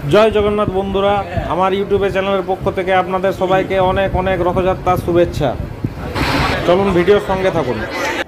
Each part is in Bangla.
জয় জগন্নাথ বন্ধুরা, আমার ইউটিউবে চ্যানেলের পক্ষ থেকে আপনাদের সবাইকে অনেক অনেক রথযাত্রার শুভেচ্ছা। চলুন ভিডিওর সঙ্গে থাকুন।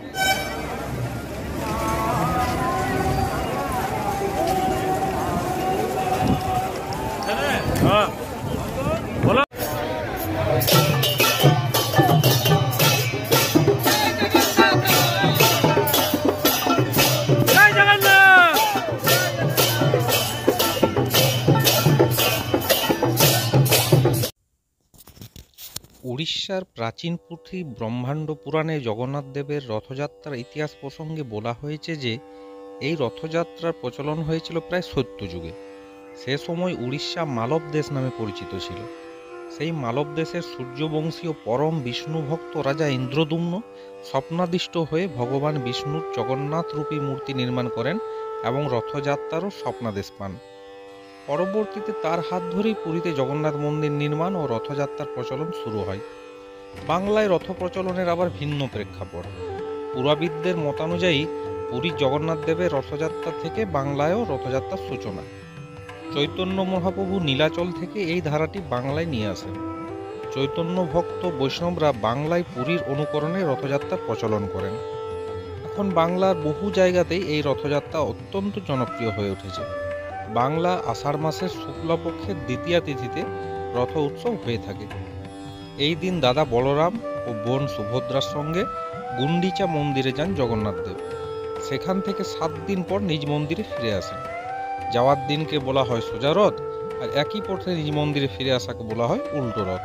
উড়িষ্যার প্রাচীন পুঁথি ব্রহ্মাণ্ড পুরাণে জগন্নাথ দেবের রথযাত্রার ইতিহাস প্রসঙ্গে বলা হয়েছে যে এই রথযাত্রার প্রচলন হয়েছিল প্রায় সত্যযুগে। সে সময় উড়িষ্যা মালব দেশ নামে পরিচিত ছিল। সেই মালব দেশের সূর্যবংশীয় পরম বিষ্ণু ভক্ত রাজা ইন্দ্রদুম্ন স্বপ্নাদিষ্ট হয়ে ভগবান বিষ্ণুর জগন্নাথ রূপী মূর্তি নির্মাণ করেন এবং রথযাত্রারও স্বপ্নাদেশ পান। পরবর্তীতে তার হাত ধরেই পুরীতে জগন্নাথ মন্দির নির্মাণ ও রথযাত্রার প্রচলন শুরু হয়। বাংলায় রথ প্রচলনের আবার ভিন্ন প্রেক্ষাপট। পুরাবিদদের মতানুযায়ী পুরী জগন্নাথ দেবের রথযাত্রা থেকে বাংলায়ও রথযাত্রার সূচনা। চৈতন্য মহাপ্রভু নীলাচল থেকে এই ধারাটি বাংলায় নিয়ে আসেন। চৈতন্য ভক্ত বৈষ্ণবরা বাংলায় পুরীর অনুকরণে রথযাত্রার প্রচলন করেন। এখন বাংলার বহু জায়গাতেই এই রথযাত্রা অত্যন্ত জনপ্রিয় হয়ে উঠেছে। বাংলা আষাঢ় মাসের শুক্লপক্ষের দ্বিতীয়া তিথিতে রথ উৎসব হয়ে থাকে। এই দিন দাদা বলরাম ও বোন সুভদ্রার সঙ্গে গুন্ডিচা মন্দিরে যান জগন্নাথ দেব। সেখান থেকে 7 দিন পর নিজ মন্দিরে ফিরে আসেন। যাওয়ার দিনকে বলা হয় সোজা রথ, আর একই পথে নিজ মন্দিরে ফিরে আসাকে বলা হয় উল্টো রথ।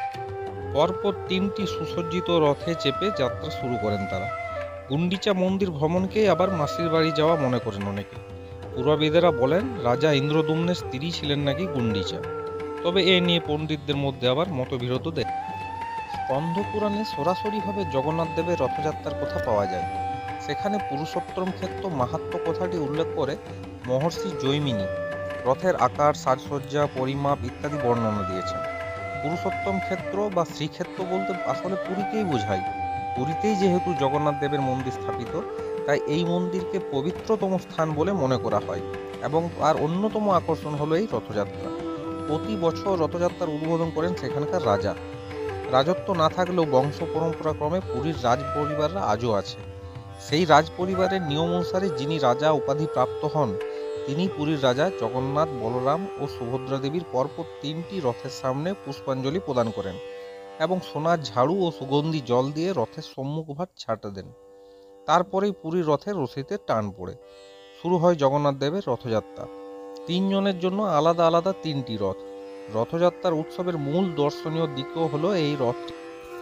পরপর 3টি সুসজ্জিত রথে চেপে যাত্রা শুরু করেন তারা। গুন্ডিচা মন্দির ভ্রমণকেই আবার মাসির বাড়ি যাওয়া মনে করেন অনেকে। পুরাবিদেরা বলেন রাজা ইন্দ্রদুম্নের স্ত্রী ছিলেন নাকি গুন্ডিচা, তবে এ নিয়ে পণ্ডিতদের মধ্যে আবার মতবিরোধ দেয়। স্কন্ধ পুরাণে সরাসরিভাবে জগন্নাথ দেবের রথযাত্রার কথা পাওয়া যায়। সেখানে পুরুষোত্তম ক্ষেত্র মাহাত্ম্য কথাটি উল্লেখ করে মহর্ষি জৈমিনী রথের আকার, সাজসজ্জা, পরিমাপ ইত্যাদি বর্ণনা দিয়েছেন। পুরুষোত্তম ক্ষেত্র বা শ্রীক্ষেত্র বলতে আসলে পুরীকেই বোঝায়। পুরীতেই যেহেতু জগন্নাথ দেবের মন্দির স্থাপিত, তাই এই মন্দিরকে পবিত্রতম স্থান বলে মনে করা হয় এবং আর অন্যতম আকর্ষণ হলো এই রথযাত্রা। প্রতি বছর রথযাত্রার উদ্বোধন করেন সেখানকার রাজা। রাজত্ব না থাকলেও বংশ পরম্পরা ক্রমে পুরীর রাজ পরিবাররা আজও আছে। সেই রাজ পরিবারের নিয়ম অনুসারে যিনি রাজা উপাধি প্রাপ্ত হন তিনি পুরীর রাজা জগন্নাথ, বলরাম ও সুভদ্রা দেবীর পরপর 3টি রথের সামনে পুষ্পাঞ্জলি প্রদান করেন এবং সোনার ঝাড়ু ও সুগন্ধি জল দিয়ে রথের সম্মুখভাগ ছাটা দেন। তারপরেই পুরীর রথের রশিতে টান পড়ে শুরু হয় জগন্নাথ দেবের রথযাত্রা। 3 জনের জন্য আলাদা আলাদা 3টি রথ। রথযাত্রার উৎসবের মূল দর্শনীয় দিকও হলো এই রথটি।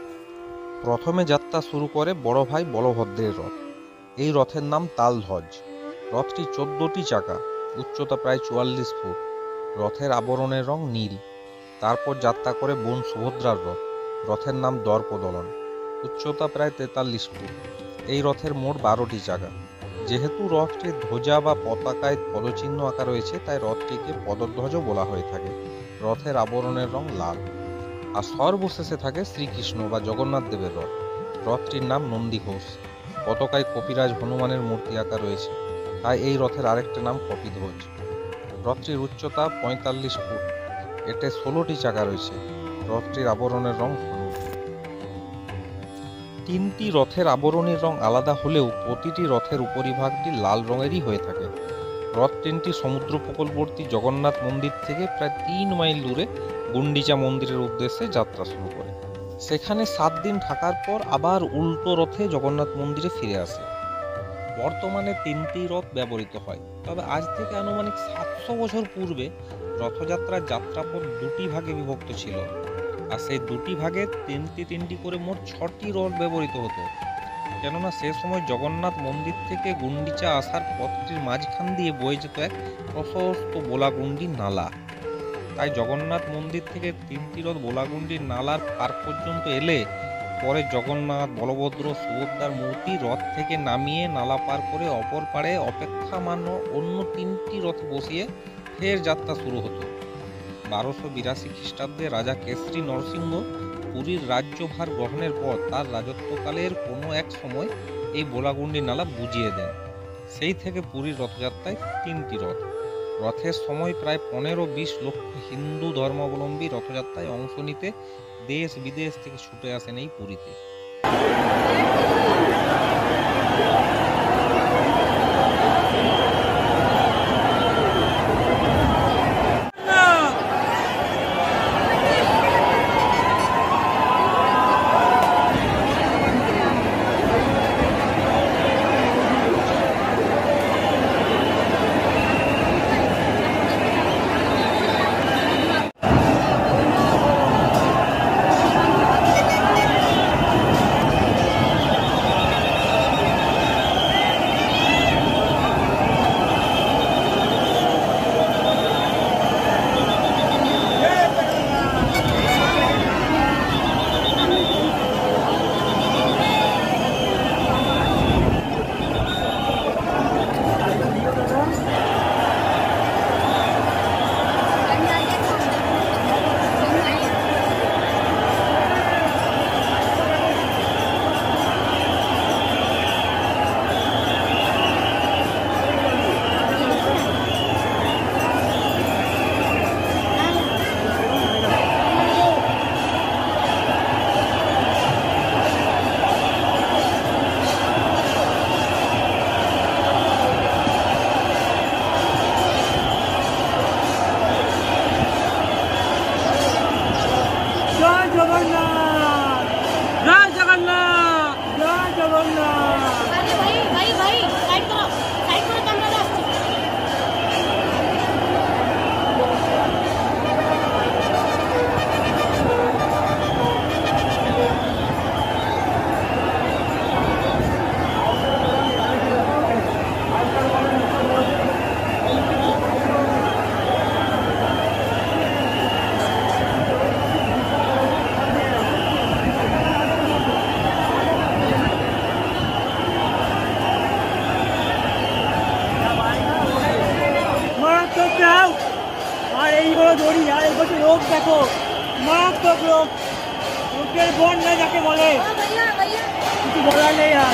প্রথমে যাত্রা শুরু করে বড় ভাই বলভদ্রের রথ। এই রথের নাম তালধ্বজ। রথটি 14টি চাকা, উচ্চতা প্রায় 44 ফুট। রথের আবরণের রং নীল। তারপর যাত্রা করে বোন সুভদ্রার রথ। রথের নাম দর্পদলন, উচ্চতা প্রায় 43 ফুট। এই রথের মোট 12টি চাকা। যেহেতু রথটির ধ্বজা বা পতাকায় পদচিহ্ন আঁকা রয়েছে, তাই রথটিকে পদধ্বজও বলা হয়ে থাকে। রথের আবরণের রং লাল। আর সর্বশেষে থাকে শ্রীকৃষ্ণ বা জগন্নাথ দেবের রথ। রথটির নাম নন্দীঘোষ। পতাকায় কপিরাজ হনুমানের মূর্তি আঁকা রয়েছে, তাই এই রথের আরেকটা নাম কপিধ্বজ। রথটির উচ্চতা 45 ফুট। এতে 16টি চাকা রয়েছে। রথটির আবরণের রং হলুদ। 3টি রথের আবরণের রং আলাদা হলেও প্রতিটি রথের উপরিভাগটি লাল রঙেরই হয়ে থাকে। রথ 3টি সমুদ্র উপকূলবর্তী জগন্নাথ মন্দির থেকে প্রায় 3 মাইল দূরে গুন্ডিচা মন্দিরের উদ্দেশ্যে যাত্রা শুরু করে। সেখানে 7 দিন থাকার পর আবার উল্টো রথে জগন্নাথ মন্দিরে ফিরে আসে। বর্তমানে 3টি রথ ব্যবহৃত হয়, তবে আজ থেকে আনুমানিক 700 বছর পূর্বে রথযাত্রার যাত্রাপথ 2টি ভাগে বিভক্ত ছিল, আর সেই 2টি ভাগে 3টি করে মোট 6টি রথ ব্যবহৃত হতো। কেননা সে সময় জগন্নাথ মন্দির থেকে গুন্ডিচা আসার পথটির মাঝখান দিয়ে বয়ে যেত এক প্রশস্ত বোলাগুন্ডি নালা। তাই জগন্নাথ মন্দির থেকে 3টি রথ বোলাগুন্ডির নালার পার পর্যন্ত এলে পরে জগন্নাথ, বলভদ্র, সুভদ্রার মূর্তি রথ থেকে নামিয়ে নালা পার করে অপর পাড়ে অপেক্ষামান অন্য 3টি রথ বসিয়ে ফের যাত্রা শুরু হতো। 1282 খ্রিস্টাব্দে রাজা কেশরী নরসিংহ পুরীর রাজ্যভার গ্রহণের পর তার রাজত্বকালের কোনো এক সময় এই বোলাগুন্ডি নালা বুঝিয়ে দেন। সেই থেকে পুরীর রথযাত্রায় 3টি রথ। রথের সময় প্রায় 15-20 লক্ষ হিন্দু ধর্মাবলম্বী রথযাত্রায় অংশ নিতে দেশ বিদেশ থেকে ছুটে আসেন এই পুরীতে। আর এই বড় দড়ি আর এই বছর রোগ দেখো, মারাত্মক রোগ, রোগের বন্যা যাকে বলে, কিছু বলার নেই। আর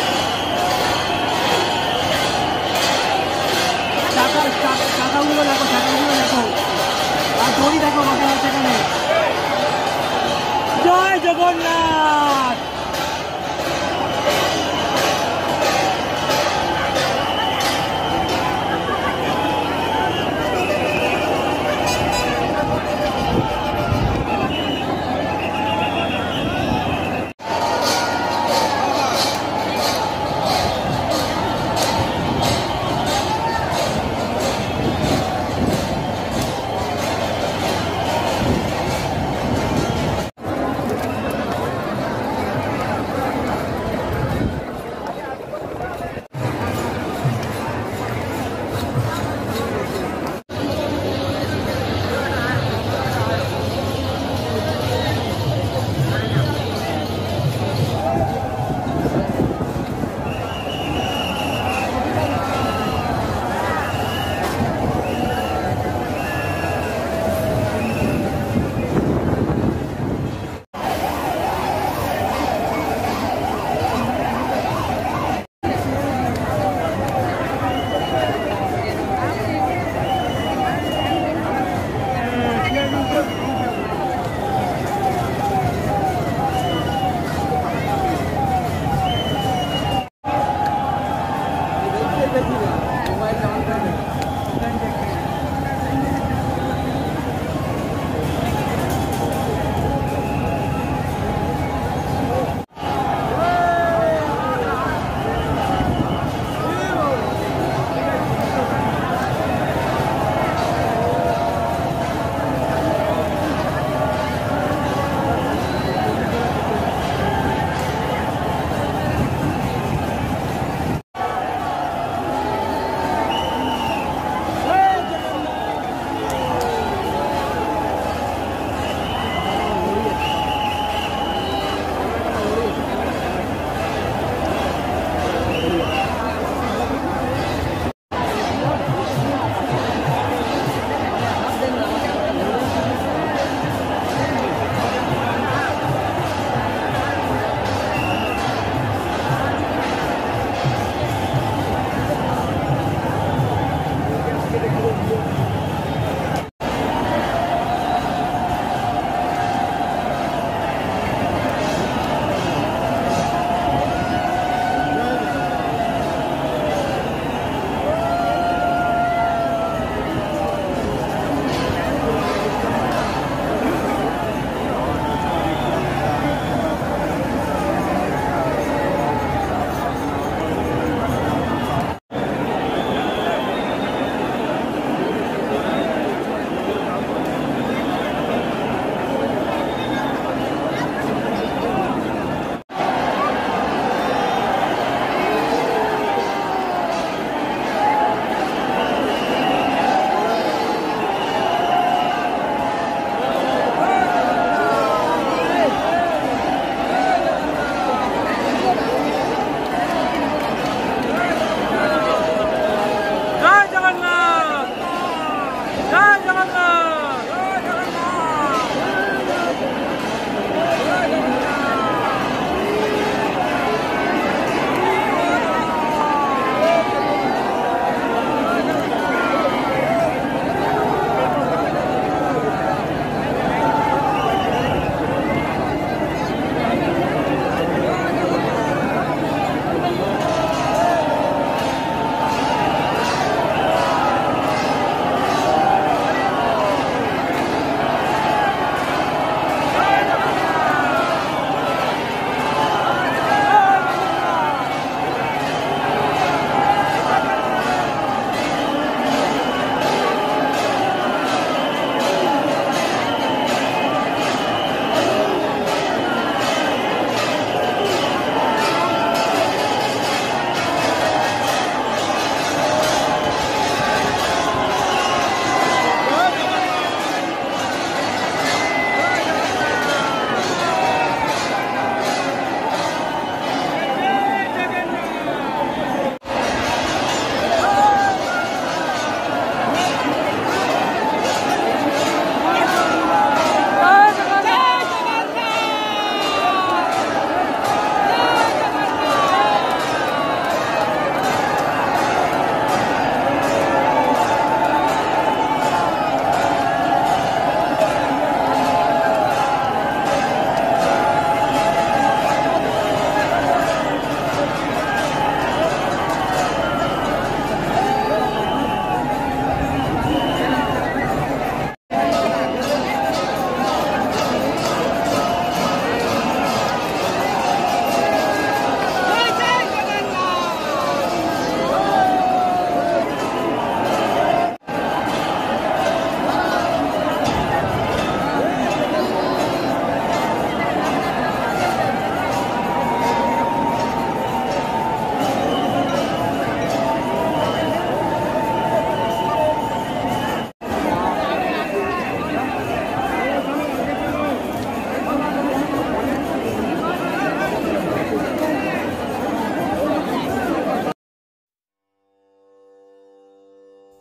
টাকাগুলো দেখো, আর দড়ি দেখো মাথা সেখানে। জয় জগন্নাথ।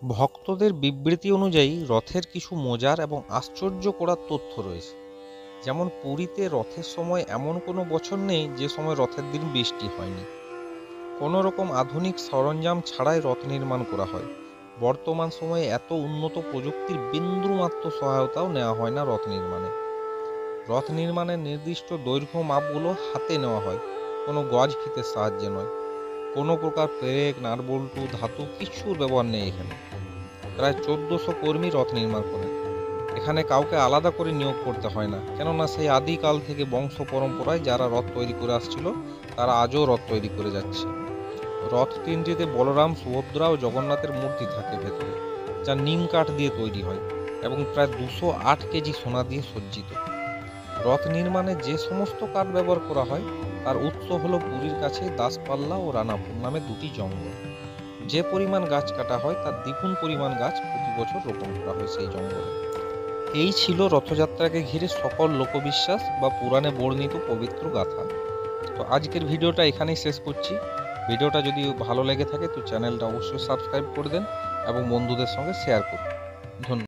ভক্তদের বিবৃতি অনুযায়ী রথের কিছু মজার এবং আশ্চর্য করার তথ্য রয়েছে। যেমন পুরীতে রথের সময় এমন কোনো বছর নেই যে সময় রথের দিন বৃষ্টি হয়নি। কোনো রকম আধুনিক সরঞ্জাম ছাড়াই রথ নির্মাণ করা হয়। বর্তমান সময়ে এত উন্নত প্রযুক্তির বিন্দুমাত্র সহায়তাও নেওয়া হয় না রথ নির্মাণে। রথ নির্মাণের নির্দিষ্ট দৈর্ঘ্য মাপগুলো হাতে নেওয়া হয়, কোনো গজ ফিতের সাহায্যে নয়। কোনো প্রকার পেরেক, নাটবল্টু, ধাতু কিছুর ব্যবহার নেই এখানে। প্রায় 1400 কর্মী রথ নির্মাণ করেন। এখানে কাউকে আলাদা করে নিয়োগ করতে হয় না, কেননা সেই আদিকাল থেকে বংশ পরম্পরায় যারা রথ তৈরি করে আসছিল তারা আজও রথ তৈরি করে যাচ্ছে। রথ তিনটিতে বলরাম, সুভদ্রা ও জগন্নাথের মূর্তি থাকে ভেতরে, যা নিম কাঠ দিয়ে তৈরি হয় এবং প্রায় 208 কেজি সোনা দিয়ে সজ্জিত। রথ নির্মাণে যে সমস্ত কাঠ ব্যবহার করা হয় তার উৎস হলো পুরীর কাছে দাসপাল্লা ও রানাপুর নামে দুটি জঙ্গল। যে পরিমাণ গাছ কাটা হয় তার দ্বিগুণ পরিমাণ গাছ প্রতি বছর রোপণ করা হয় সেই জঙ্গলে। এই ছিল রথযাত্রাকে ঘিরে সকল লোকবিশ্বাস বা পুরাণে বর্ণিত পবিত্র গাথা। তো আজকের ভিডিওটা এখানেই শেষ করছি। ভিডিওটা যদি ভালো লেগে থাকে তো চ্যানেলটা অবশ্যই সাবস্ক্রাইব করে দেন এবং বন্ধুদের সঙ্গে শেয়ার করুন। ধন্যবাদ।